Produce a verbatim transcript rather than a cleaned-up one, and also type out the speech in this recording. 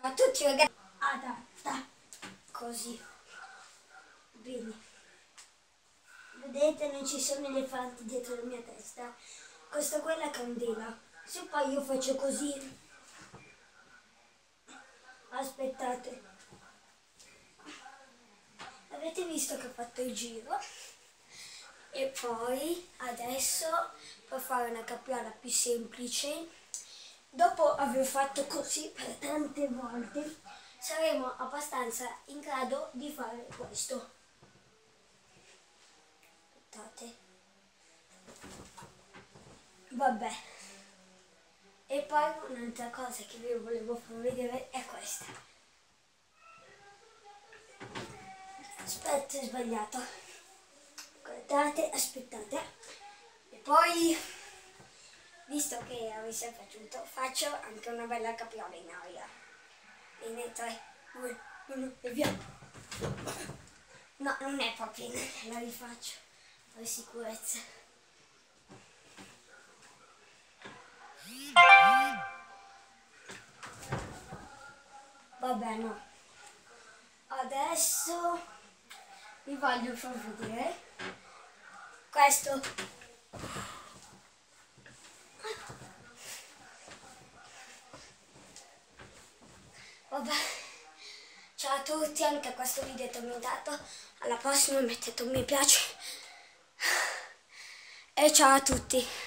A tutti ragazzi, adatta, così, bene, vedete non ci sono elefanti dietro la mia testa, questa qua è la candela, se poi io faccio così, aspettate, avete visto che ho fatto il giro e poi adesso per fare una capriola più semplice, dopo aver fatto così per tante volte, saremo abbastanza in grado di fare questo. Aspettate. Vabbè. E poi un'altra cosa che vi volevo far vedere è questa. Aspetta, è sbagliato. Guardate, aspettate. E poi, visto che vi sia piaciuto, faccio anche una bella capriola in aria. Bene, tre, due, uno e via. No, non è proprio in aria, la rifaccio per sicurezza. Vabbè, no. Adesso vi voglio far vedere questo. Vabbè, ciao a tutti, anche a questo video è terminato. Alla prossima mettete un mi piace e ciao a tutti.